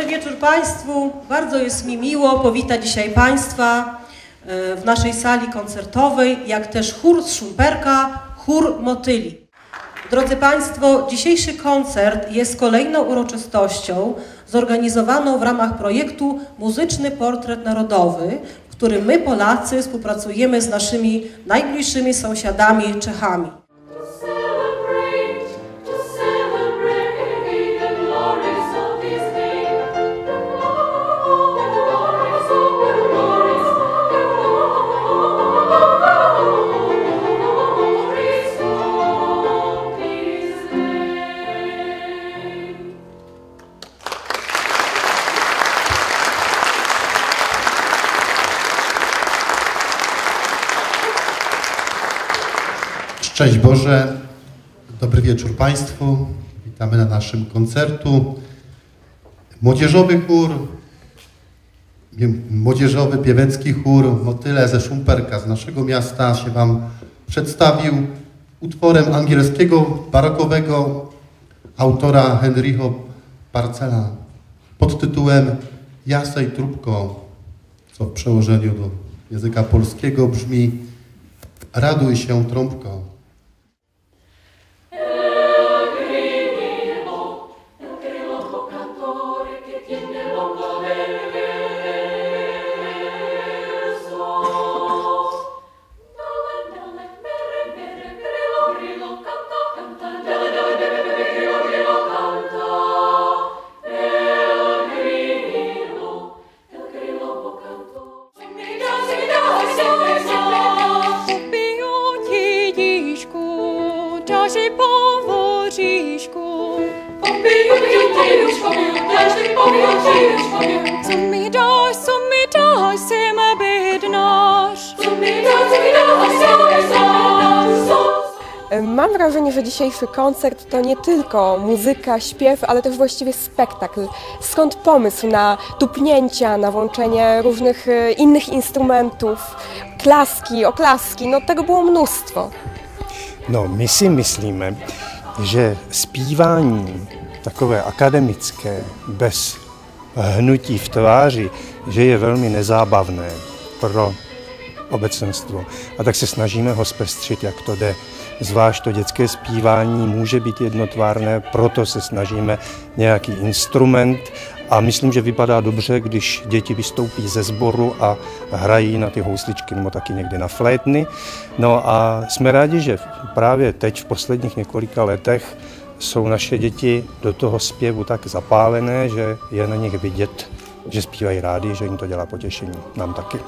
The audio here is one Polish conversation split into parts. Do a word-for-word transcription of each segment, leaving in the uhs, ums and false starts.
wieczór Państwu. Bardzo jest mi miło powitać dzisiaj Państwa w naszej sali koncertowej, jak też chór z Szumperka, chór Motyli. Drodzy Państwo, dzisiejszy koncert jest kolejną uroczystością zorganizowaną w ramach projektu Muzyczny Portret Narodowy, w którym my, Polacy, współpracujemy z naszymi najbliższymi sąsiadami Czechami. Szczęść Boże, dobry wieczór Państwu, witamy na naszym koncertu. Młodzieżowy chór, młodzieżowy piewecki chór Motyle ze Szumperka, z naszego miasta się Wam przedstawił utworem angielskiego, barokowego autora Henry'ego Parcela pod tytułem Jasej trubko, co w przełożeniu do języka polskiego brzmi Raduj się trąbko. Mam wrażenie, że dzisiejszy koncert to nie tylko muzyka, śpiew, ale też właściwie spektakl. Skąd pomysł na tupnięcia, na włączenie różnych innych instrumentów, klaski, oklaski, no tego było mnóstwo. No, my si myslíme, že zpívání takové akademické, bez hnutí v tváři, že je velmi nezábavné pro obecenstvo. A tak se snažíme ho zpestřit, jak to jde. Zvlášť to dětské zpívání může být jednotvárné, proto se snažíme nějaký instrument a myslím, že vypadá dobře, když děti vystoupí ze sboru a hrají na ty housličky nebo taky někdy na flétny. No a jsme rádi, že právě teď v posledních několika letech jsou naše děti do toho zpěvu tak zapálené, že je na nich vidět, že zpívají rádi, že jim to dělá potěšení. Nám taky.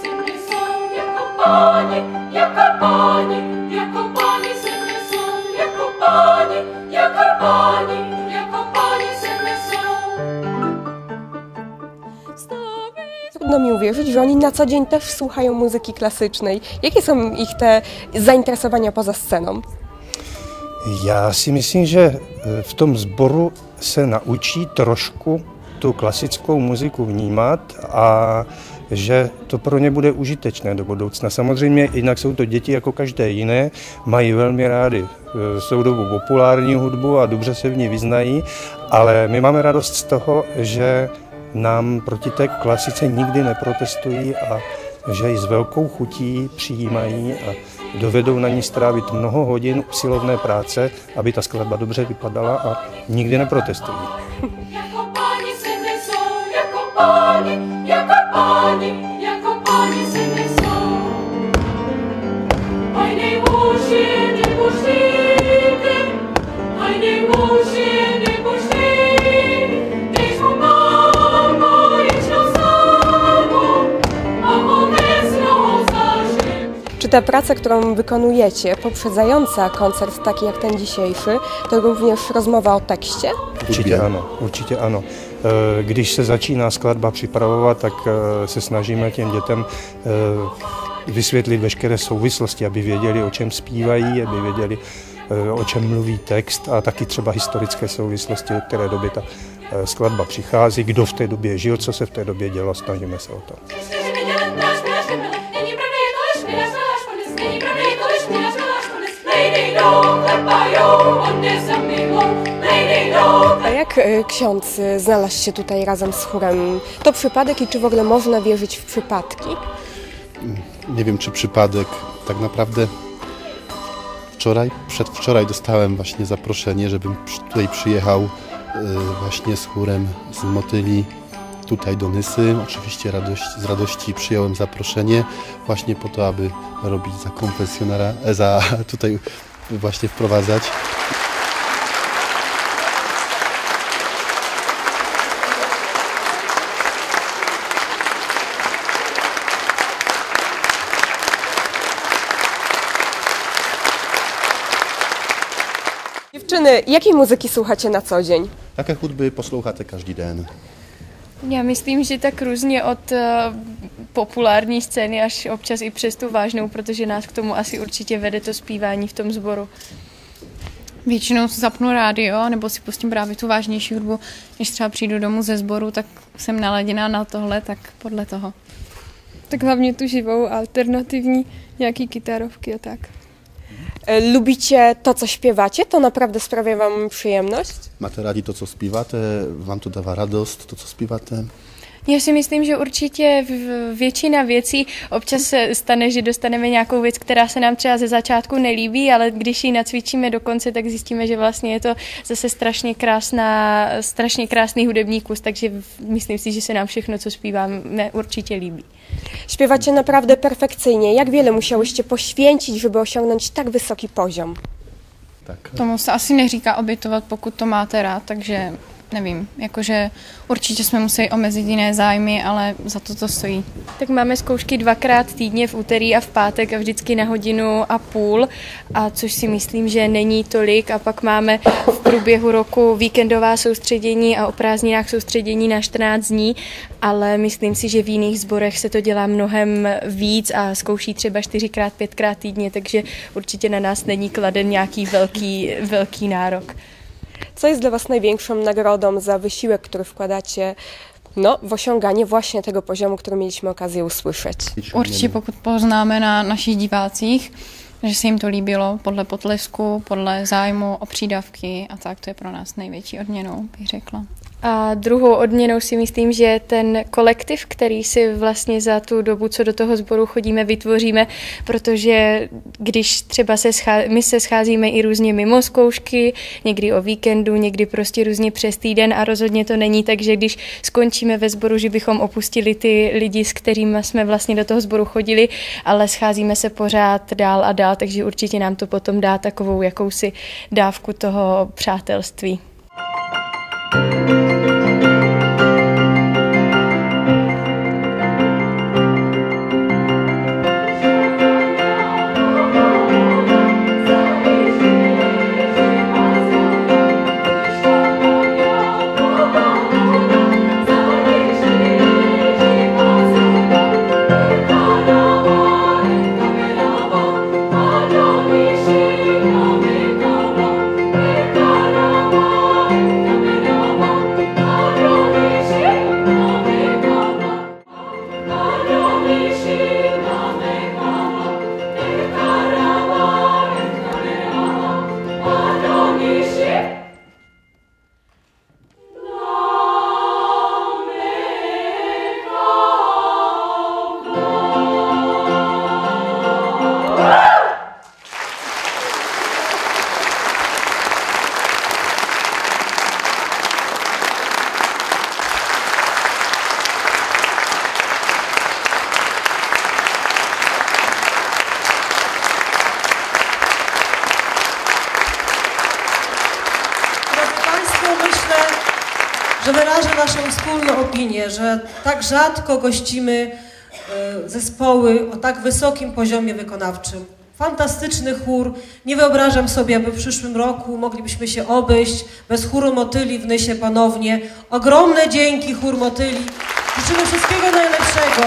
Trudno mi uwierzyć, że oni na co dzień też słuchają muzyki klasycznej. Jakie są ich te zainteresowania poza sceną? Já si myslím, že v tom sboru se naučí trošku tu klasickou muziku vnímat a že to pro ně bude užitečné do budoucna. Samozřejmě jinak jsou to děti jako každé jiné, mají velmi rádi soudobou populární hudbu a dobře se v ní vyznají, ale my máme radost z toho, že nám proti té klasice nikdy neprotestují a že ji s velkou chutí přijímají a dovedou na ní strávit mnoho hodin usilovné práce, aby ta skladba dobře vypadala a nikdy neprotestují. Jako páni se nesou, jako páni, jako páni, jako páni se nesou. Aj nejmuži, nepožlijte, aj nejmuži, nepožlijte, když mu máma ječno samo, a obecno zažije. Czy ta praca, którą wykonujecie, poprzedzająca koncert taki jak ten dzisiejszy, to również rozmowa o tekście? Určitě ano, určitě ano. Když se začíná skladba připravovat, tak se snažíme těm dětem vysvětlit veškeré souvislosti, aby věděli, o čem zpívají, aby věděli, o čem mluví text a taky třeba historické souvislosti, od které doby ta skladba přichází, kdo v té době žil, co se v té době dělo, snažíme se o to. Lady, no. klepajou, on mě za milou, nejdou. A jak y, ksiądz y, znalazł się tutaj razem z chórem? To przypadek i czy w ogóle można wierzyć w przypadki? Nie wiem, czy przypadek. Tak naprawdę wczoraj, przedwczoraj dostałem właśnie zaproszenie, żebym przy- tutaj przyjechał y, właśnie z chórem z Motyli tutaj do Nysy. Oczywiście radość, z radości przyjąłem zaproszenie właśnie po to, aby robić za konfesjonara, e, za tutaj właśnie wprowadzać. Dziewczyny, jakiej muzyki słuchacie na co dzień? Jaké hudby posloucháte každý den? Já myslím, že tak různě od uh, populární scény až občas i přes tu vážnou, protože nás k tomu asi určitě vede to zpívání v tom sboru. Většinou si zapnu rádio, nebo si pustím právě tu vážnější hudbu. Když třeba přijdu domů ze sboru, tak jsem naladěná na tohle, tak podle toho. Tak hlavně tu živou, alternativní, nějaký kytarovky a tak. Y, Lubicie to, co śpiewacie? To naprawdę sprawia wam przyjemność? Máte rádi to, co zpíváte? Vám to dává radost, to, co zpíváte? Já si myslím, že určitě v- většina věcí, občas se stane, že dostaneme nějakou věc, která se nám třeba ze začátku nelíbí, ale když ji nacvičíme do konce, tak zjistíme, že vlastně je to zase strašně krásná, strašně krásný hudební kus, takže v- myslím si, že se nám všechno, co zpíváme, určitě líbí. Śpiewacie naprawdę perfekcyjnie. Jak wiele musiałyście poświęcić, żeby osiągnąć tak wysoki poziom? Tak. Tomu se asi neříká obětovat, pokud to máte rád, takže nevím, jakože určitě jsme museli omezit jiné zájmy, ale za to to stojí. Tak máme zkoušky dvakrát týdně v úterý a v pátek a vždycky na hodinu a půl, a což si myslím, že není tolik, a pak máme v průběhu roku víkendová soustředění a o prázdninách soustředění na čtrnáct dní, ale myslím si, že v jiných sborech se to dělá mnohem víc a zkouší třeba čtyřikrát, pětkrát týdně, takže určitě na nás není kladen nějaký velký, velký nárok. Co jest dla was największą nagrodą za wysiłek, który wkładacie no, w osiąganie właśnie tego poziomu, który mieliśmy okazję usłyszeć? Určitě pokud poznáme na našich divácích, že se jim to líbilo podle potlesku, podle zájmu o přídavky a tak, to je pro nás největší odměnou, bych řekla. A druhou odměnou si myslím, že ten kolektiv, který si vlastně za tu dobu, co do toho sboru chodíme, vytvoříme, protože když třeba se schá- my se scházíme i různě mimo zkoušky, někdy o víkendu, někdy prostě různě přes týden, a rozhodně to není tak, že když skončíme ve sboru, že bychom opustili ty lidi, s kterými jsme vlastně do toho sboru chodili, ale scházíme se pořád dál a dál, takže určitě nám to potom dá takovou jakousi dávku toho přátelství. że wyrażę naszą wspólną opinię, że tak rzadko gościmy e, zespoły o tak wysokim poziomie wykonawczym. Fantastyczny chór. Nie wyobrażam sobie, aby w przyszłym roku moglibyśmy się obejść bez chóru Motyli w Nysie ponownie. Ogromne dzięki, chór Motyli. Życzymy wszystkiego najlepszego.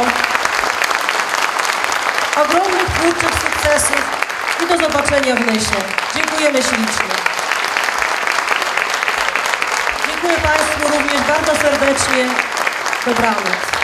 Ogromnych twórczych sukcesów i do zobaczenia w Nysie. Dziękujemy ślicznie. Dziękuję Państwu również bardzo serdecznie. Dobranoc.